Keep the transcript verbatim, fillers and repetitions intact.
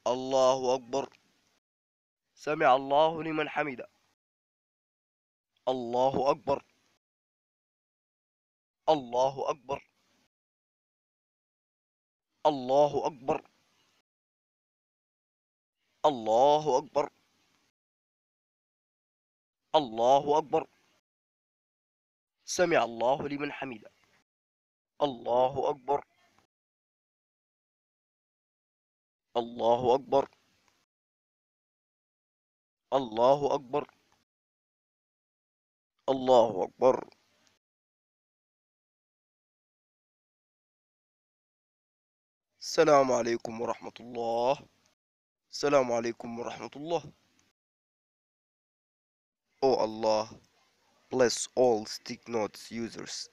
الله أكبر. سمع الله لمن حمده. الله أكبر. الله أكبر. الله أكبر. الله أكبر. الله أكبر. سمع الله لمن حمده. الله أكبر. الله أكبر. الله أكبر. الله أكبر. السلام عليكم ورحمة الله. السلام عليكم ورحمة الله. Oh Allah, bless all stick notes users.